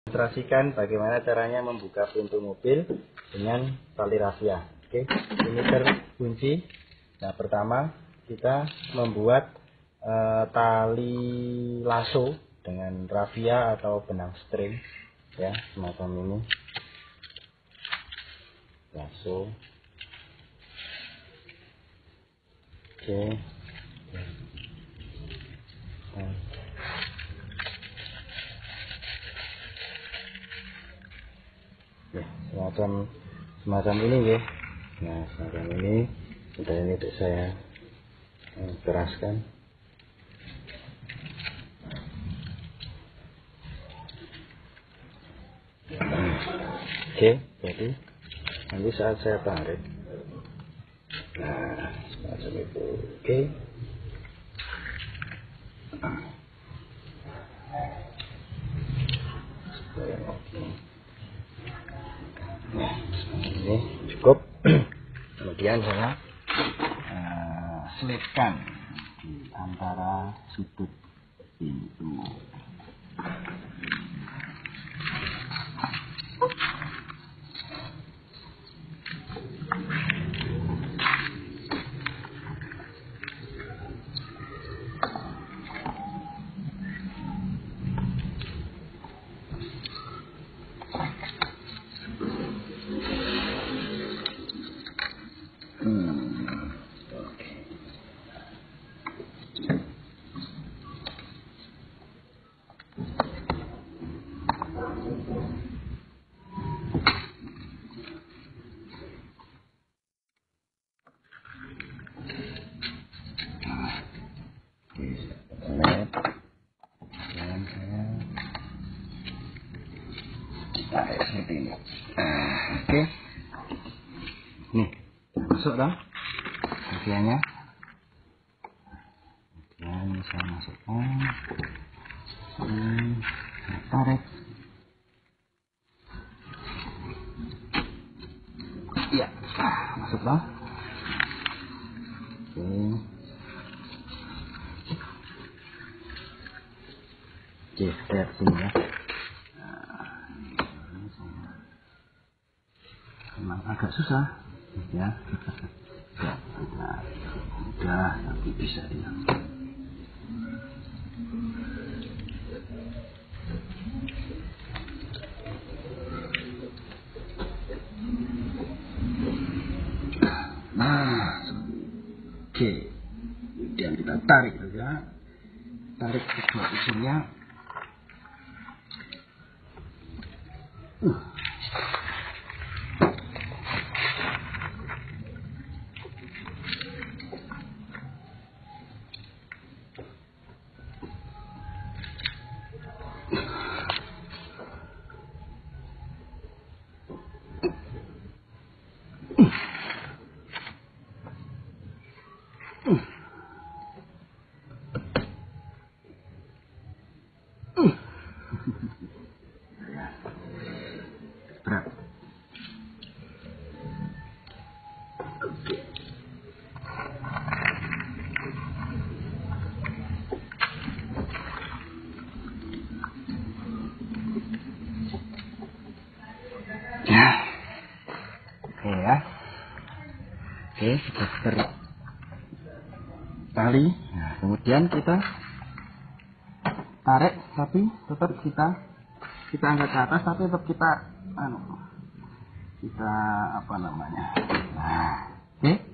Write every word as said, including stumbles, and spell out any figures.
Demonstrasikan bagaimana caranya membuka pintu mobil dengan tali rafia. Oke, ini terkunci. Nah, pertama kita membuat uh, tali lasso dengan rafia atau benang string, ya, semacam ini. Lasso. Oke. Nah. Ya, semacam semacam ini ya. Nah, semacam ini sudah, ini untuk saya eh, keraskan. Hmm. Oke, jadi nanti saat saya tarik, nah semacam itu. Oke. Oke. Nah, ini cukup. Kemudian saya uh, selipkan di antara sudut pintu. Seperti ini. Nah, oke. Nih, masuk dong bagiannya. Kemudian saya masukkan. Hmm, tarik. Iya, masuk dong. Oke. Oke, lihat sini ya. Memang agak susah ya, ya sudah, sudah, tapi bisa ya. Nah, oke, kemudian kita tarik saja, tarik kedua ujungnya. Uh. Berat. Ya, oke ya, oke, sudah tertali. Nah, kemudian kita tarik, tapi tetap kita kita angkat ke atas, tapi tetap kita anu, kita apa namanya, nah, oke.